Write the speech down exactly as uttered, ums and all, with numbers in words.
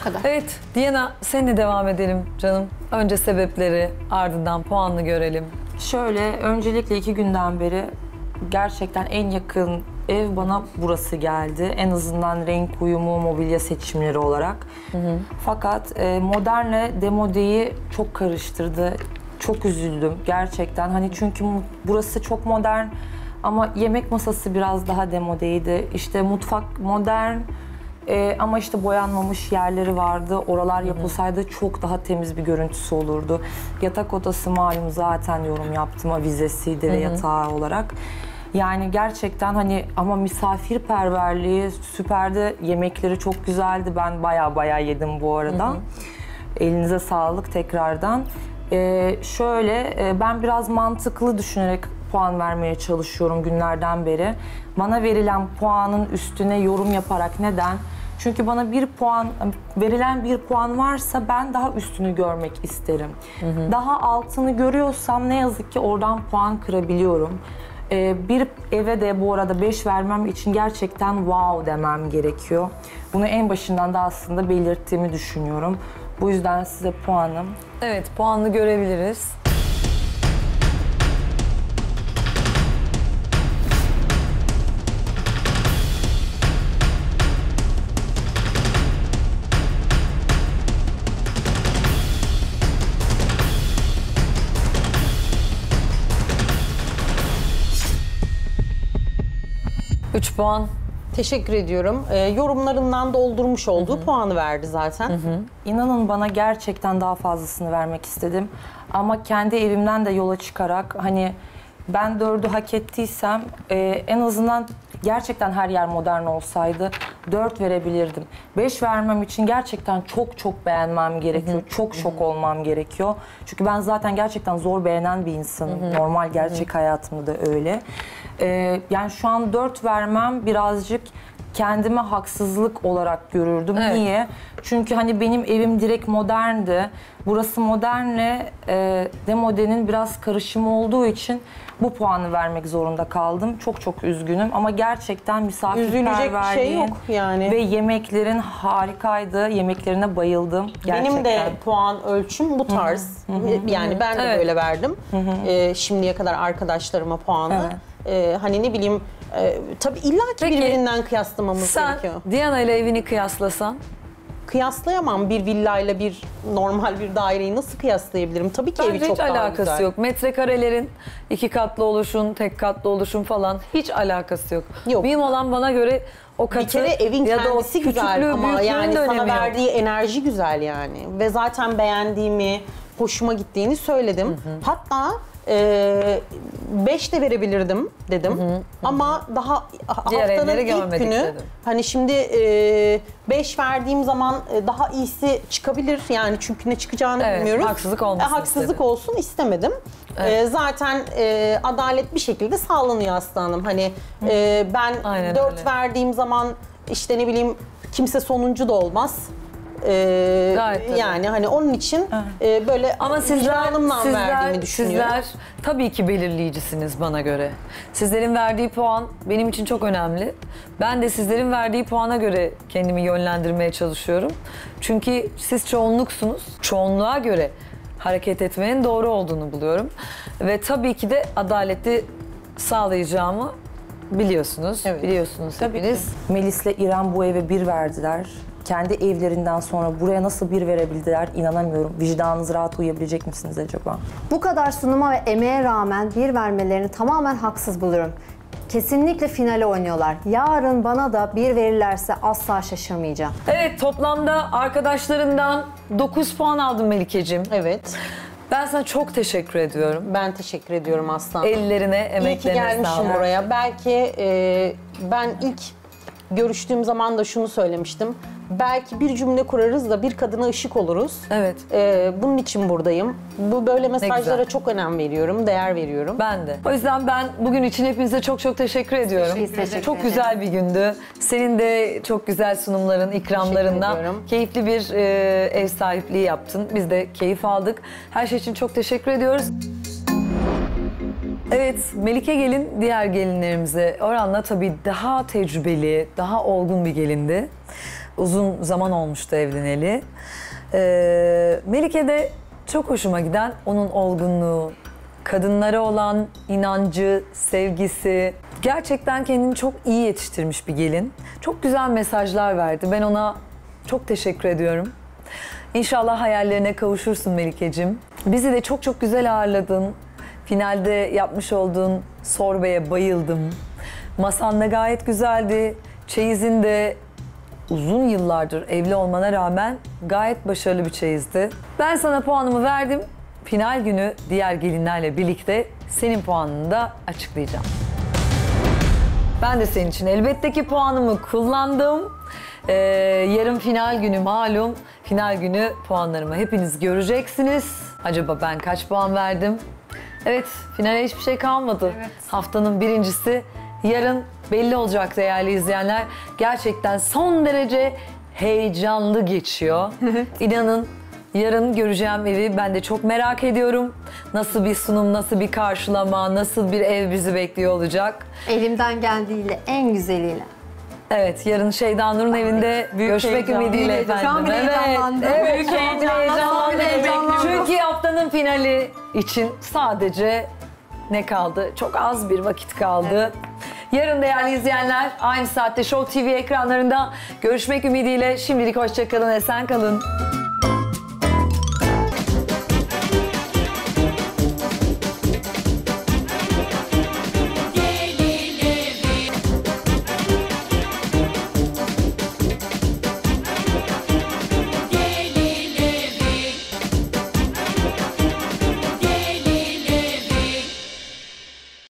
kadar. Evet, Diana seninle devam edelim canım. Önce sebepleri, ardından puanını görelim. Şöyle, öncelikle iki günden beri gerçekten en yakın ev bana burası geldi. En azından renk uyumu, mobilya seçimleri olarak. Hı hı. Fakat e, modernle demodeyi çok karıştırdı. Çok üzüldüm gerçekten. Hani çünkü burası çok modern ama yemek masası biraz daha demodeydi. İşte mutfak modern e, ama işte boyanmamış yerleri vardı. Oralar yapılsaydı çok daha temiz bir görüntüsü olurdu. Yatak odası malum zaten yorum yaptım. Avizesiydi ve yatağı olarak. Yani gerçekten hani ama misafirperverliği süperdi. Yemekleri çok güzeldi. Ben baya baya yedim bu arada. Hı hı. Elinize sağlık tekrardan. Ee, şöyle e, ben biraz mantıklı düşünerek puan vermeye çalışıyorum günlerden beri. Bana verilen puanın üstüne yorum yaparak neden? Çünkü bana bir puan, verilen bir puan varsa ben daha üstünü görmek isterim. Hı hı. Daha altını görüyorsam ne yazık ki oradan puan kırabiliyorum. Ee, bir eve de bu arada beş vermem için gerçekten wow demem gerekiyor. Bunu en başından da aslında belirttiğimi düşünüyorum. Bu yüzden size puanım. Evet, puanını görebiliriz. Üç puan. Teşekkür ediyorum. Ee, yorumlarından doldurmuş olduğu hı hı. puanı verdi zaten. Hı hı. İnanın bana gerçekten daha fazlasını vermek istedim. Ama kendi evimden de yola çıkarak hani ben dördü hak ettiysem e, en azından gerçekten her yer modern olsaydı dört verebilirdim. Beş vermem için gerçekten çok çok beğenmem gerekiyor. Hı hı. Çok şok hı hı. olmam gerekiyor. Çünkü ben zaten gerçekten zor beğenen bir insanım. Hı hı. Normal gerçek hı hı. hayatımda da öyle. Ee, yani şu an dört vermem birazcık kendime haksızlık olarak görürdüm. Evet. Niye? Çünkü hani benim evim direkt moderndi. Burası modernle e, demodenin biraz karışımı olduğu için bu puanı vermek zorunda kaldım. Çok çok üzgünüm ama gerçekten misafirperverliğin şey yok yani. Ve yemeklerin harikaydı. Yemeklerine bayıldım. Gerçekten. Benim de puan ölçüm bu tarz. Hı hı. Yani ben de evet. böyle verdim. Hı hı. Ee, şimdiye kadar arkadaşlarıma puanı. Evet. Ee, hani ne bileyim, e, tabii illa ki peki, birbirinden kıyaslamamız sen gerekiyor. Sen Diana ile evini kıyaslasan? Kıyaslayamam. Bir villayla bir normal bir daireyi nasıl kıyaslayabilirim? Tabii ki bence evi çok daha güzel. Hiç alakası yok. Metrekarelerin iki katlı oluşun, tek katlı oluşun falan hiç alakası yok. Yok. Benim olan bana göre o katı bir kere evin ya kendisi güzel ama yani sana verdiği yok. enerji güzel yani. Ve zaten beğendiğimi, hoşuma gittiğini söyledim. Hı hı. Hatta beş de verebilirdim dedim. Hı hı, hı. Ama daha diğer haftanın ilk günü dedim. Hani şimdi beş verdiğim zaman daha iyisi çıkabilir yani çünkü ne çıkacağını evet, bilmiyoruz. Haksızlık olmasın e, Haksızlık istedim. olsun istemedim. Evet. E, zaten e, adalet bir şekilde sağlanıyor aslanım. Hani e, ben aynen dört öyle. verdiğim zaman işte ne bileyim kimse sonuncu da olmaz. Ee, yani hani onun için e, böyle ama sizler, sizler, verdiğimi düşünüyorum. Sizler tabii ki belirleyicisiniz bana göre. Sizlerin verdiği puan benim için çok önemli. Ben de sizlerin verdiği puana göre kendimi yönlendirmeye çalışıyorum. Çünkü siz çoğunluksunuz. Çoğunluğa göre hareket etmenin doğru olduğunu buluyorum. Ve tabii ki de adaleti sağlayacağımı biliyorsunuz. Evet. Biliyorsunuz tabii hepiniz. Ki. Melis'le İrem bu eve bir verdiler. Kendi evlerinden sonra buraya nasıl bir verebildiler inanamıyorum. Vicdanınız rahat uyuyabilecek misiniz acaba? Bu kadar sunuma ve emeğe rağmen bir vermelerini tamamen haksız buluyorum. Kesinlikle finale oynuyorlar. Yarın bana da bir verirlerse asla şaşırmayacağım. Evet, toplamda arkadaşlarından dokuz puan aldım Melikeciğim. Evet. Ben sana çok teşekkür ediyorum. Ben teşekkür ediyorum Aslan. Ellerine, emeklerine İyi ki gelmişim buraya. Belki e, ben ilk görüştüğüm zaman da şunu söylemiştim. Belki bir cümle kurarız da bir kadına ışık oluruz. Evet. Ee, bunun için buradayım. Bu böyle mesajlara çok önem veriyorum, değer veriyorum. Ben de. O yüzden ben bugün için hepinize çok çok teşekkür ediyorum. Teşekkür ederim. Çok güzel bir gündü. Senin de çok güzel sunumların, ikramlarından keyifli bir e, ev sahipliği yaptın. Biz de keyif aldık. Her şey için çok teşekkür ediyoruz. Evet, Melike gelin diğer gelinlerimize oranla tabii daha tecrübeli, daha olgun bir gelindi. Uzun zaman olmuştu evleneli. Ee, Melike'de çok hoşuma giden onun olgunluğu, kadınlara olan inancı, sevgisi. Gerçekten kendini çok iyi yetiştirmiş bir gelin. Çok güzel mesajlar verdi. Ben ona çok teşekkür ediyorum. İnşallah hayallerine kavuşursun Melike'cim. Bizi de çok çok güzel ağırladın. Finalde yapmış olduğun sorbeye bayıldım. Masan da gayet güzeldi. Çeyizin de uzun yıllardır evli olmana rağmen gayet başarılı bir çeyizdi. Ben sana puanımı verdim. Final günü diğer gelinlerle birlikte senin puanını da açıklayacağım. Ben de senin için elbette ki puanımı kullandım. Ee, yarın final günü malum. Final günü puanlarımı hepiniz göreceksiniz. Acaba ben kaç puan verdim? Evet, finale hiçbir şey kalmadı. Evet. Haftanın birincisi yarın belli olacak değerli izleyenler. Gerçekten son derece heyecanlı geçiyor. İnanın yarın göreceğim evi ben de çok merak ediyorum. Nasıl bir sunum, nasıl bir karşılama, nasıl bir ev bizi bekliyor olacak. Elimden geldiğiyle, en güzeliyle. Evet, yarın Şeyda Nur'un evinde görüşmek ümidiyle efendim. Şu an bile Evet, heyecanlandım. evet, Büyük şu an bile heyecanlandım. heyecanlandım. Bekliyoruz. Çünkü haftanın finali için sadece ne kaldı? Çok az bir vakit kaldı. Yarın değerli izleyenler aynı saatte Show T V ekranlarında görüşmek ümidiyle. Şimdilik hoşça kalın, esen kalın.